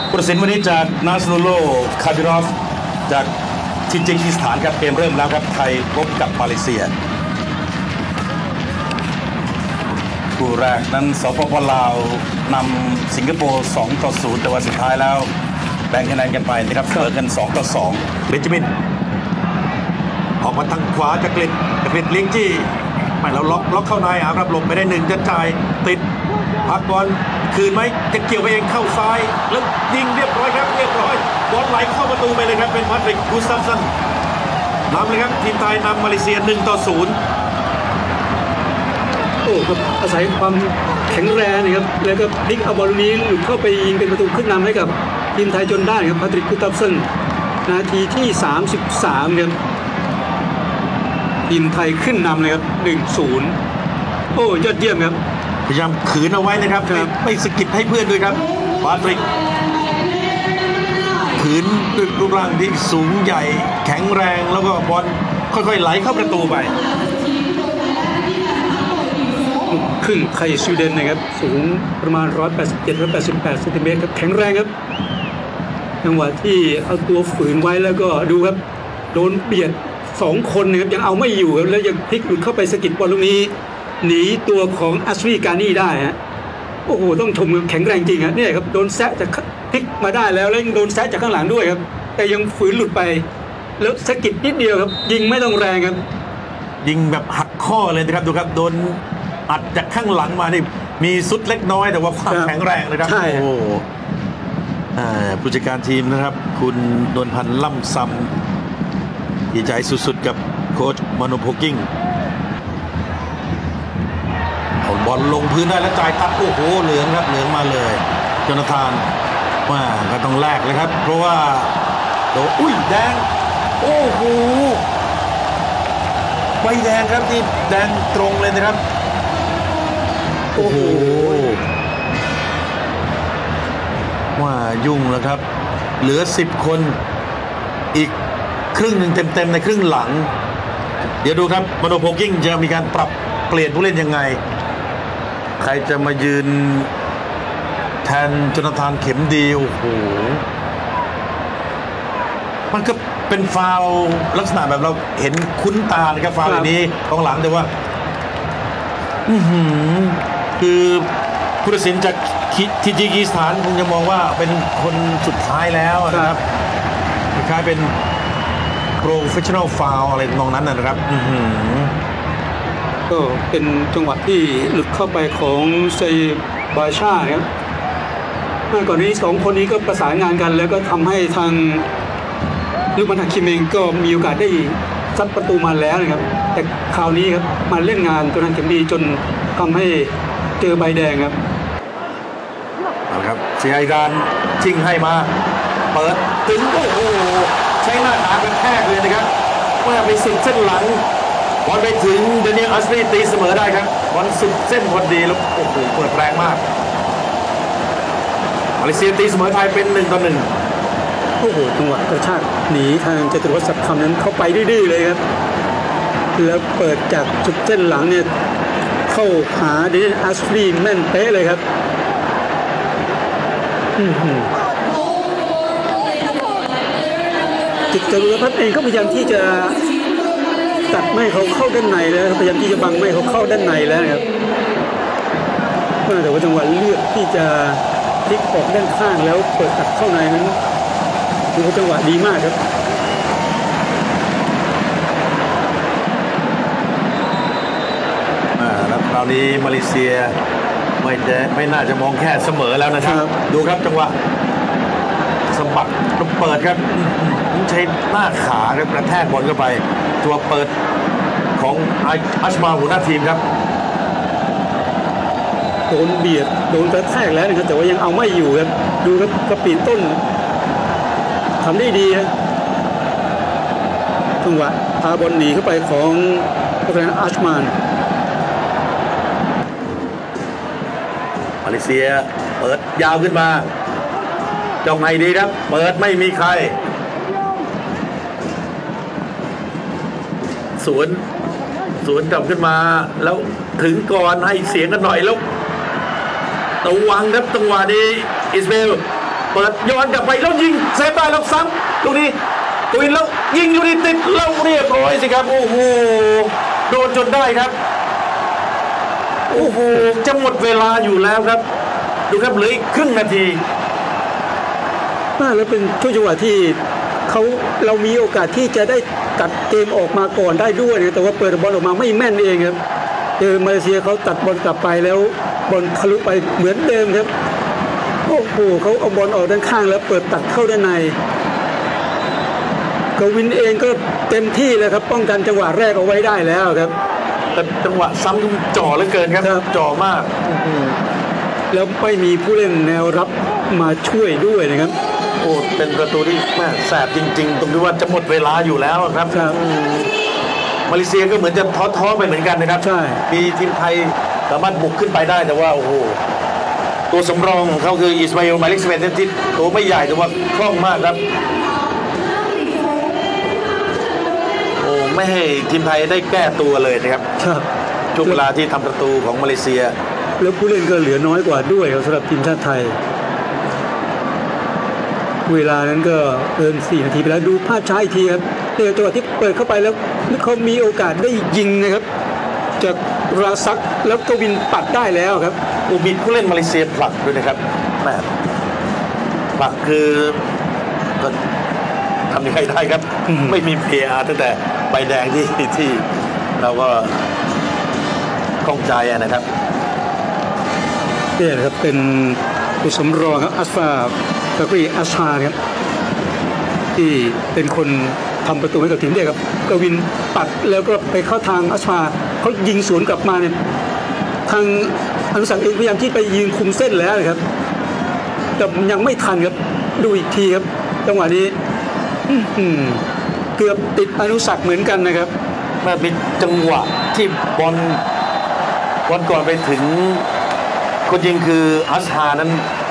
ผู้ตัดสินวันนี้จากนาสนูโลคาบิรอฟจากทิจิกิสถานครับเกมเริ่มแล้วครับไทยพบกับมาเลเซียคู่แรกนั้นสปป.ลาวนำสิงคโปร์2-0แต่ว่าสุดท้ายแล้วแบ่งคะแนนกันไปนะครับเสมอกัน2-2เบนจามินออกมาทางขวาจากกฤษเลี้ยงจี้ไม่แล้วล็อกเข้าในครับหลบไปได้หนึ่งจะจ่ายติดพักบอลคืนไหมจะเกี่ยวไปเองเข้าซ้ายแล้วยิงเรียบร้อยครับเรียบร้อยบอลไหลเข้าประตูไปเลยครับเป็นพาทริก กูสตัฟสันนำเลยครับทีมไทยนำมาเลเซีย1-0 โอ้ครับอาศัยความแข็งแรงนะครับแล้วก็พลิกเอาบอลนี้หลุดเข้าไปยิงเป็นประตูขึ้นนำให้กับทีมไทยจนได้ครับพาทริก กูสตัฟสันนาทีที่33ครับทีมไทยขึ้นนำเลยครับ 1-0 โอ้ยอดเยี่ยมครับพยายามขืนเอาไว้นะครับไม่สกิดให้เพื่อนด้วยครับพาทริกขืนด้วยรูปร่างที่สูงใหญ่แข็งแรงแล้วก็บอลค่อยๆไหลเข้าประตูไปครึ่งไทยสวีเดนนะครับสูงประมาณ187-188 เซนติเมตรครับแข็งแรงครับจังหวะที่เอาตัวฝืนไว้แล้วก็ดูครับโดนเบียด2 คนนะครับยังเอาไม่อยู่ครับแล้วยังพลิกหลุดเข้าไปสกิดบอลลูกนี้หนีตัวของอัชรีกานีได้ฮะโอ้โหต้องชมแข็งแรงจริงครับเนี่ยครับโดนแซะจากพลิกมาได้แล้วยังโดนแซะจากข้างหลังด้วยครับแต่ยังฝืนหลุดไปแล้วสกิดนิดเดียวครับยิงไม่ต้องแรงครับยิงแบบหักข้อเลยนะครับดูครับโดนอัดจากข้างหลังมานี่มีสุดเล็กน้อยแต่ว่าความแข็งแรงนะครับโอ้ผู้จัดการทีมนะครับคุณนวลพันธ์ล่ำซำดีใจสุดๆกับโค้ชมาโนโพกิ้งเอาบอลลงพื้นได้แล้วจ่ายตัดโอ้โหเหลืองครับเหลืองมาเลยโจนาธานว่าก็ต้องแลกเลยครับเพราะว่าโดนอุ้ยแดงโอ้โหใบแดงครับที่แดงตรงเลยนะครับโอ้โหว่ายุ่งแล้วครับเหลือ10 คนอีกครึ่งหนึ่งเต็มในครึ่งหลังเดี๋ยวดูครับมาโนโพกิ้งจะมีการปรับเปลี่ยนผู้เล่นยังไงใครจะมายืนแทนโจนาธานเข็มดีโอ้โหมันก็เป็นฟาวล์ลักษณะแบบเราเห็นคุ้นตานะครับฟาวล์แบบนี้กองหลังแต่ว่าคือผู้ตัดสินจากทิจิกิสถานคงจะมองว่าเป็นคนสุดท้ายแล้วนะครับคล้ายๆเป็นprofessional foul อะไรมองนั้นนะครับก็เป็นจังหวะที่หลุดเข้าไปของไซบาชาครับเมื่อก่อนนี้2 คนนี้ก็ประสานงานกันแล้วก็ทำให้ทางลูกบอลคิมเองก็มีโอกาสได้ซัดประตูมาแล้วนะครับแต่คราวนี้ครับมาเล่นงานตัวนั้นเข็มดีจนทำให้เจอใบแดงครับนะครับเสียการชิงให้มาเปิดถึงโอ้โหใช้หน้าขาเป็นแทกเลยนะครับเมื่อไปสุดเส้นหลังบอลไปถึงเดนิเอล อัชรีตีเสมอได้ครับบอลสุดเส้นพอดีแล้วโอ้โหเปิดแรงมากมาเลเซียตีเสมอไทยเป็น1-1โอ้โหจังหวะกระชากหนีทางจตุรวัฒน์ ศักดิ์คำนั้นเข้าไปดื้อๆเลยครับแล้วเปิดจากจุดเส้นหลังเนี่ยเข้าหาเดนิเอล อัชรีแม่นเป๊ะเลยครับจิตจรวดเองก็พยายามที่จะตัดไม่เขาเข้าด้านในแล้วพยายามที่จะบังไม่เขาเข้าด้านในแล้วครับแต่ว่าจังหวะเลือกที่จะพลิกออกด้านข้างแล้วเปิดตัดเข้าในนั้นถือว่าจังหวะดีมากครับแล้วคราวนี้มาเลเซียไม่น่าจะมองแค่เสมอแล้วนะครับดูครับจังหวะสะบัดแล้วเปิดครับใช้หน้าขาครับกระแทกบอลเข้าไปตัวเปิดของอัชมาหัวหน้าทีมครับโดนเบียดโดนกระแทกแล้วนะครับแต่ว่ายังเอาไม่อยู่ครับดูครับกระปีต้นทำได้ดีครับจังหวะพาบอลหนีเข้าไปของโปรแกรมอัชมานมาเลเซียเปิดยาวขึ้นมาจ้องให้ดีครับเปิดไม่มีใครสวนกลับขึ้นมาแล้วถึงก่อนให้เสียงกันหน่อยแล้วระวังครับจังหวะนี้อิสมาอิลเปิดย้อนกลับไปแล้วยิงเซฟได้แล้วซ้ำลูกนี้กวินแล้วยิงอยู่นี่ติดแล้วเรียบร้อยสิครับโอ้โหโดนจนได้ครับโอ้โหจะหมดเวลาอยู่แล้วครับดูครับเหลืออีกครึ่งนาทีแล้วเป็นช่วงจังหวะที่เรามีโอกาสที่จะได้ตัดเกมออกมาก่อนได้ด้วยนะแต่ว่าเปิดบอลออกมาไม่แม่นเองครับมาเลเซียเขาตัดบอลกลับไปแล้วบอลทะลุไปเหมือนเดิมครับโอ้โหเขาเอาบอลออกด้านข้างแล้วเปิดตัดเข้าด้านในกวินเองก็เต็มที่แล้วครับป้องกันจังหวะแรกเอาไว้ได้แล้วครับแต่จังหวะซ้ำจ่อเหลือเกินครับจ่อมากแล้วไม่มีผู้เล่นแนวรับมาช่วยด้วยนะครับโอ้เป็นประตูที่แสบจริงๆตรงที่ว่าจะหมดเวลาอยู่แล้วครับมาเลเซียก็เหมือนจะท้อไปเหมือนกันนะครับใช่มีทีมไทยสามารถบุกขึ้นไปได้แต่ว่าโอ้โหตัวสำรองของเขาคืออิสมาอิลหมายเลข11ที่ตัวไม่ใหญ่แต่ว่าคล่องมากครับโอ้ไม่ให้ทีมไทยได้แก้ตัวเลยนะครับช่วงเวลาที่ทำประตูของมาเลเซียแล้วผู้เล่นก็เหลือน้อยกว่าด้วยสำหรับทีมชาติไทยเวลานั้นก็เกิน4 นาทีไปแล้วดูภาพช้าอีกทีครับในจังหวะที่เปิดเข้าไปแล้วเขามีโอกาสได้ยิงนะครับจากราซักแล้วกวินปัดได้แล้วครับมีผู้เล่นมาเลเซียผลักด้วยนะครับแม่ผลักคือทำยังไงได้ครับไม่มี VAR ตั้งแต่ใบแดงที่เราก็ข้องใจนะครับนี่นะครับเป็นผู้สำรองครับอัสฟาตะกรีอัชชาครับที่เป็นคนทำประตูให้กับทีมได้ครับกวินปัดแล้วก็ไปเข้าทางอัชชาเขายิงสวนกลับมาเนี่ยทางอนุสักเองพยายามที่ไปยืนคุมเส้นแล้วนะครับแต่ยังไม่ทันครับดูอีกทีครับจังหวะนี้เกือบติดอนุสักเหมือนกันนะครับมาเป็นจังหวะที่บอลก่อนไปถึงคนยิงคืออัชชานั้น